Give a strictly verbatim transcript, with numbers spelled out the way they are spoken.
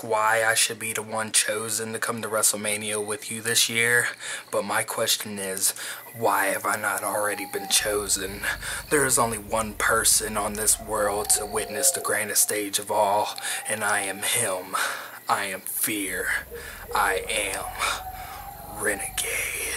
ask why I should be the one chosen to come to Wrestlemania with you this year, but my question is, why have I not already been chosen? There is only one person on this world to witness the grandest stage of all, and I am him. I am fear. I am Renegade.